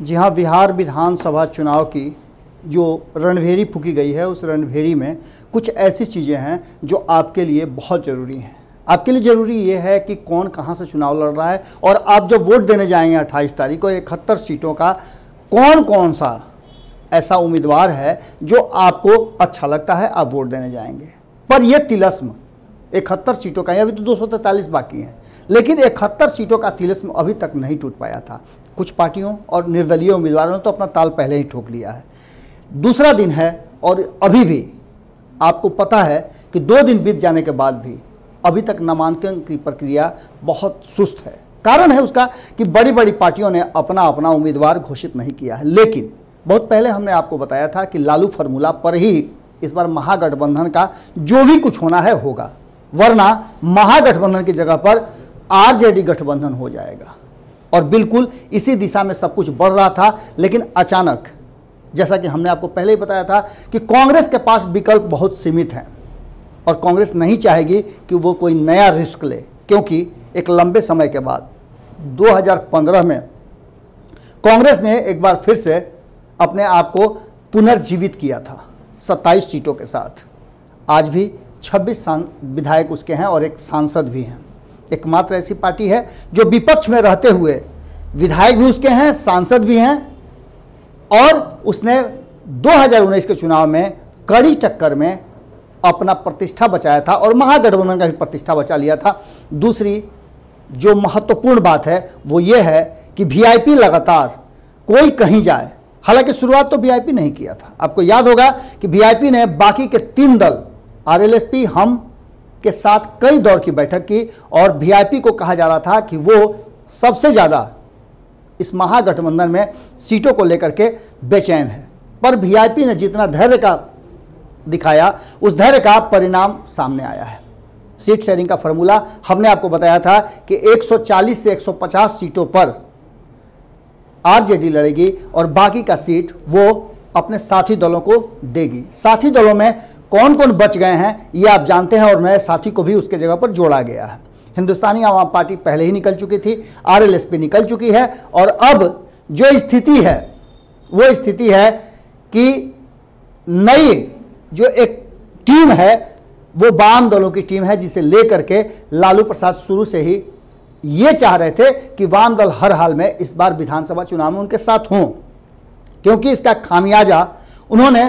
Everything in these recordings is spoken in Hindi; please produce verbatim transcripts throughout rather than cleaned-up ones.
जी हाँ, बिहार विधानसभा चुनाव की जो रणभेरी फूकी गई है, उस रणभेरी में कुछ ऐसी चीज़ें हैं जो आपके लिए बहुत ज़रूरी हैं। आपके लिए ज़रूरी ये है कि कौन कहाँ से चुनाव लड़ रहा है, और आप जब वोट देने जाएंगे अट्ठाईस तारीख को इकहत्तर सीटों का कौन कौन सा ऐसा उम्मीदवार है जो आपको अच्छा लगता है, आप वोट देने जाएंगे। पर यह तिलस्म इकहत्तर सीटों का, अभी तो दो सौ तैंतालीस बाकी हैं, लेकिन इकहत्तर सीटों का तिलस्म अभी तक नहीं टूट पाया था। कुछ पार्टियों और निर्दलीय उम्मीदवारों ने तो अपना ताल पहले ही ठोक लिया है। दूसरा दिन है और अभी भी आपको पता है कि दो दिन बीत जाने के बाद भी अभी तक नामांकन की प्रक्रिया बहुत सुस्त है। कारण है उसका कि बड़ी बड़ी पार्टियों ने अपना अपना उम्मीदवार घोषित नहीं किया है। लेकिन बहुत पहले हमने आपको बताया था कि लालू फॉर्मूला पर ही इस बार महागठबंधन का जो भी कुछ होना है होगा, वरना महागठबंधन की जगह पर आरजेडी गठबंधन हो जाएगा। और बिल्कुल इसी दिशा में सब कुछ बढ़ रहा था। लेकिन अचानक, जैसा कि हमने आपको पहले ही बताया था कि कांग्रेस के पास विकल्प बहुत सीमित हैं और कांग्रेस नहीं चाहेगी कि वो कोई नया रिस्क ले, क्योंकि एक लंबे समय के बाद दो हज़ार पंद्रह में कांग्रेस ने एक बार फिर से अपने आप को पुनर्जीवित किया था सत्ताईस सीटों के साथ। आज भी छब्बीस विधायक उसके हैं और एक सांसद भी हैं। एकमात्र ऐसी पार्टी है जो विपक्ष में रहते हुए विधायक भी उसके हैं, सांसद भी हैं, और उसने दो हज़ार उन्नीस के चुनाव में कड़ी टक्कर में अपना प्रतिष्ठा बचाया था और महागठबंधन का भी प्रतिष्ठा बचा लिया था। दूसरी जो महत्वपूर्ण बात है वो ये है कि वीआईपी लगातार कोई कहीं जाए, हालांकि शुरुआत तो वीआईपी नहीं किया था। आपको याद होगा कि वीआईपी ने बाकी के तीन दल आरएलएसपी, हम के साथ कई दौर की बैठक की और वीआईपी को कहा जा रहा था कि वो सबसे ज़्यादा इस महागठबंधन में सीटों को लेकर के बेचैन है। पर वीआईपी ने जितना धैर्य का दिखाया, उस धैर्य का परिणाम सामने आया है। सीट शेयरिंग का फॉर्मूला हमने आपको बताया था कि एक सौ चालीस से एक सौ पचास सीटों पर आरजेडी लड़ेगी और बाकी का सीट वो अपने साथी दलों को देगी। साथी दलों में कौन कौन बच गए हैं ये आप जानते हैं, और नए साथी को भी उसके जगह पर जोड़ा गया है। हिंदुस्तानी आवाम पार्टी पहले ही निकल चुकी थी, आरएलएसपी निकल चुकी है, और अब जो स्थिति है वो स्थिति है कि नई जो एक टीम है वो वाम दलों की टीम है, जिसे लेकर के लालू प्रसाद शुरू से ही ये चाह रहे थे कि वाम दल हर हाल में इस बार विधानसभा चुनाव में उनके साथ हों, क्योंकि इसका खामियाजा उन्होंने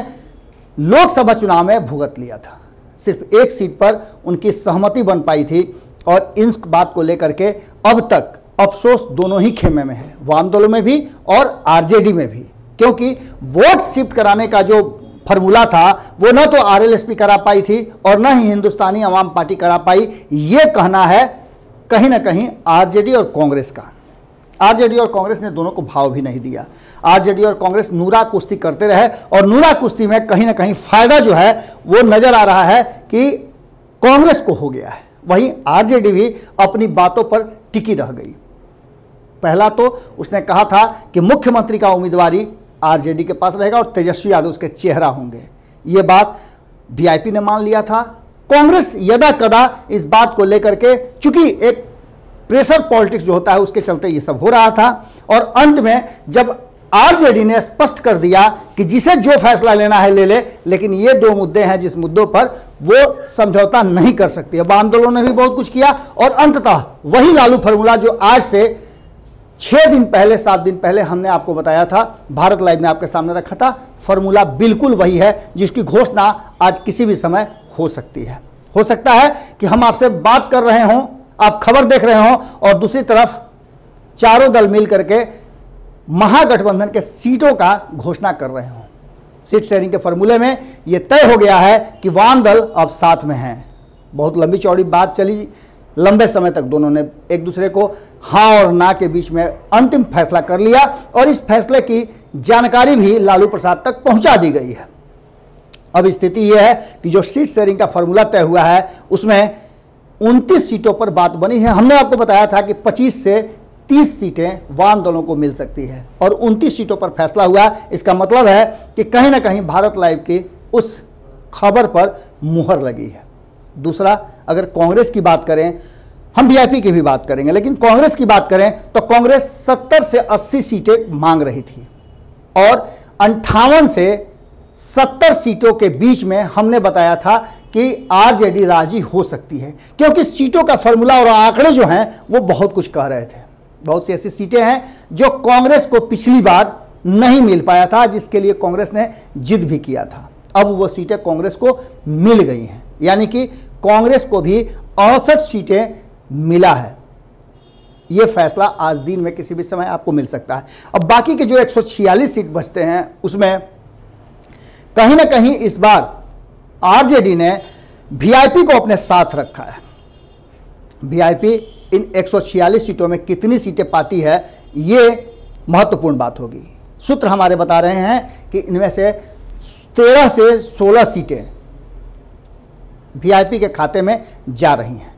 लोकसभा चुनाव में भुगत लिया था। सिर्फ एक सीट पर उनकी सहमति बन पाई थी, और इस बात को लेकर के अब तक अफसोस दोनों ही खेमे में है, वाम दलों में भी और आरजेडी में भी, क्योंकि वोट शिफ्ट कराने का जो फॉर्मूला था वो न तो आरएलएसपी करा पाई थी और न ही हिंदुस्तानी आवाम पार्टी करा पाई। ये कहना है कहीं ना कहीं आरजेडी और कांग्रेस का। आरजेडी और कांग्रेस ने दोनों को भाव भी नहीं दिया। आरजेडी और कांग्रेस नूरा कुश्ती करते रहे, और नूरा कुश्ती में कहीं ना कहीं फायदा जो है वो नजर आ रहा है कि कांग्रेस को हो गया है। वहीं आरजेडी भी अपनी बातों पर टिकी रह गई। पहला तो उसने कहा था कि मुख्यमंत्री का उम्मीदवारी आरजेडी के पास रहेगा और तेजस्वी यादव उसके चेहरा होंगे। ये बात वीआईपी ने मान लिया था। कांग्रेस यदा कदा इस बात को लेकर के, चूंकि एक प्रेशर पॉलिटिक्स जो होता है उसके चलते ये सब हो रहा था, और अंत में जब आरजेडी ने स्पष्ट कर दिया कि जिसे जो फैसला लेना है ले ले, लेकिन ये दो मुद्दे हैं जिस मुद्दों पर वो समझौता नहीं कर सकती है। वाम दलों ने भी बहुत कुछ किया, और अंततः वही लालू फॉर्मूला जो आज से छह दिन पहले, सात दिन पहले हमने आपको बताया था, भारत लाइव ने आपके सामने रखा था, फॉर्मूला बिल्कुल वही है जिसकी घोषणा आज किसी भी समय हो सकती है। हो सकता है कि हम आपसे बात कर रहे हों, आप खबर देख रहे हों, और दूसरी तरफ चारों दल मिल करके महागठबंधन के सीटों का घोषणा कर रहे हों। सीट शेयरिंग के फॉर्मूले में यह तय हो गया है कि वाम दल अब साथ में हैं। बहुत लंबी चौड़ी बात चली, लंबे समय तक दोनों ने एक दूसरे को हाँ और ना के बीच में अंतिम फैसला कर लिया, और इस फैसले की जानकारी भी लालू प्रसाद तक पहुंचा दी गई है। अब स्थिति यह है कि जो सीट शेयरिंग का फॉर्मूला तय हुआ है उसमें उनतीस सीटों पर बात बनी है। हमने आपको बताया था कि पच्चीस से तीस सीटें वाम दलों को मिल सकती है, और उनतीस सीटों पर फैसला हुआ। इसका मतलब है कि कहीं ना कहीं भारत लाइव की उस खबर पर मुहर लगी है। दूसरा, अगर कांग्रेस की बात करें, हम वीआईपी की भी बात करेंगे, लेकिन कांग्रेस की बात करें तो कांग्रेस सत्तर से अस्सी सीटें मांग रही थी। और अंठावन से सत्तर सीटों के बीच में हमने बताया था कि आरजेडी राजी हो सकती है, क्योंकि सीटों का फॉर्मूला और आंकड़े जो हैं वो बहुत कुछ कह रहे थे। बहुत सी ऐसी सीटें हैं जो कांग्रेस को पिछली बार नहीं मिल पाया था, जिसके लिए कांग्रेस ने जिद भी किया था। अब वो सीटें कांग्रेस को मिल गई हैं, यानी कि कांग्रेस को भी अड़सठ सीटें मिला है। ये फैसला आज दिन में किसी भी समय आपको मिल सकता है। अब बाकी के जो एक सौ छियालीस सीट बचते हैं उसमें कहीं ना कहीं इस बार आरजेडी ने वीआईपी को अपने साथ रखा है। वीआईपी इन एक सौ छियालीस सीटों में कितनी सीटें पाती है, ये महत्वपूर्ण बात होगी। सूत्र हमारे बता रहे हैं कि इनमें से तेरह से सोलह सीटें वीआईपी के खाते में जा रही हैं।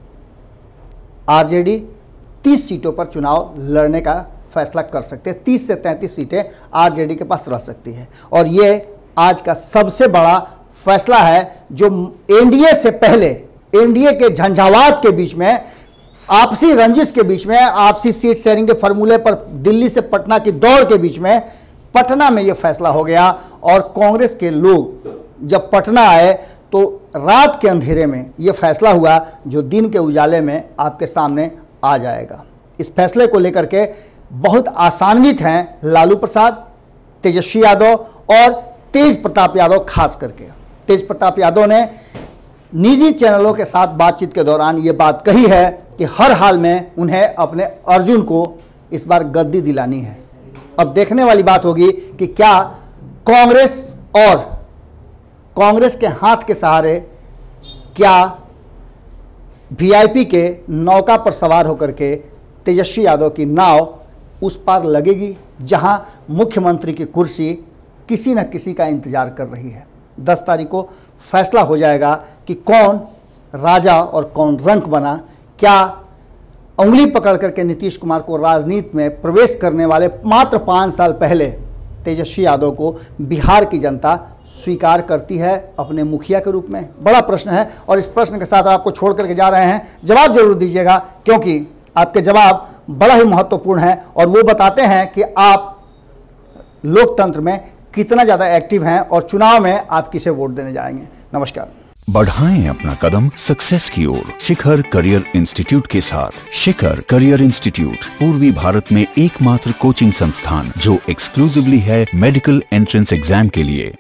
आरजेडी तीस सीटों पर चुनाव लड़ने का फैसला कर सकते हैं। तीस से तैंतीस सीटें आरजेडी के पास रह सकती है, और ये आज का सबसे बड़ा फैसला है जो एनडीए से पहले, एनडीए के झंझावात के बीच में, आपसी रंजिश के बीच में, आपसी सीट शेयरिंग के फॉर्मूले पर दिल्ली से पटना की दौड़ के बीच में पटना में यह फैसला हो गया। और कांग्रेस के लोग जब पटना आए तो रात के अंधेरे में यह फैसला हुआ जो दिन के उजाले में आपके सामने आ जाएगा। इस फैसले को लेकर के बहुत आसान्वित हैं लालू प्रसाद, तेजस्वी यादव और तेज प्रताप यादव। खास करके तेज प्रताप यादव ने निजी चैनलों के साथ बातचीत के दौरान ये बात कही है कि हर हाल में उन्हें अपने अर्जुन को इस बार गद्दी दिलानी है। अब देखने वाली बात होगी कि क्या कांग्रेस और कांग्रेस के हाथ के सहारे क्या वीआईपी के नौका पर सवार होकर के तेजस्वी यादव की नाव उस पार लगेगी जहां मुख्यमंत्री की कुर्सी किसी न किसी का इंतजार कर रही है। दस तारीख को फैसला हो जाएगा कि कौन राजा और कौन रंक बना। क्या उंगली पकड़ करके नीतीश कुमार को राजनीति में प्रवेश करने वाले मात्र पाँच साल पहले तेजस्वी यादव को बिहार की जनता स्वीकार करती है अपने मुखिया के रूप में? बड़ा प्रश्न है, और इस प्रश्न के साथ आपको छोड़ करके जा रहे हैं। जवाब जरूर दीजिएगा, क्योंकि आपके जवाब बड़ा ही महत्वपूर्ण है और वो बताते हैं कि आप लोकतंत्र में कितना ज़्यादा एक्टिव हैं और चुनाव में आप किसे वोट देने जाएंगे। नमस्कार। बढ़ाएं अपना कदम सक्सेस की ओर शिखर करियर इंस्टीट्यूट के साथ। शिखर करियर इंस्टीट्यूट पूर्वी भारत में एकमात्र कोचिंग संस्थान जो एक्सक्लूसिवली है मेडिकल एंट्रेंस एग्जाम के लिए।